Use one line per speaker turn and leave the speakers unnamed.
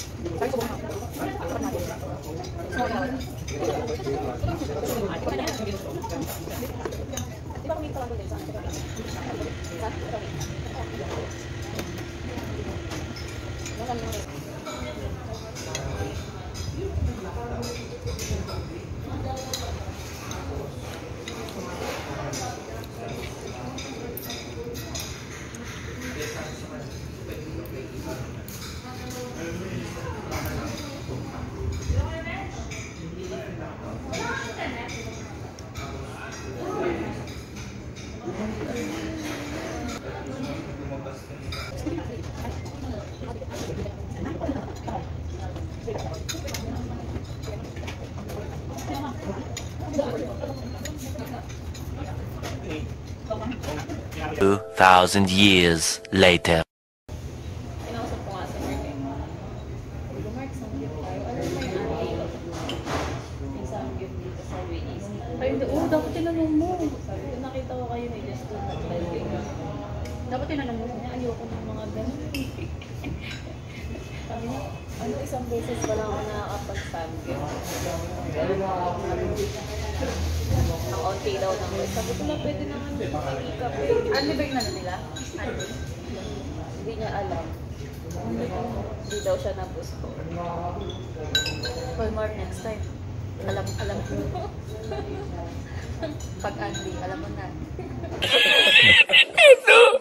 2,000 years later.
Inausap ko nga sa Mark eh. Sabi ko, Mark, some gift tayo. Ano may auntie? May some gift dito sa WAC. Ay, hindi. Oh, dapat tinanong mo. Sabi ko, nakita ko kayo may just doon at like. Dapat tinanong mo niya. Ayoko ng mga ganun. Sabi niya, ano, isang beses wala ako nakakapag-some gift. Ang onti daw naman. Sabi ko na pwede naman mag-ikap eh. Ano ba yung ano nila? Ano? Hindi niya alam. Hindi daw siya napusto. Well, Mark, next time. Alam mo. Pag Andy, alam mo na.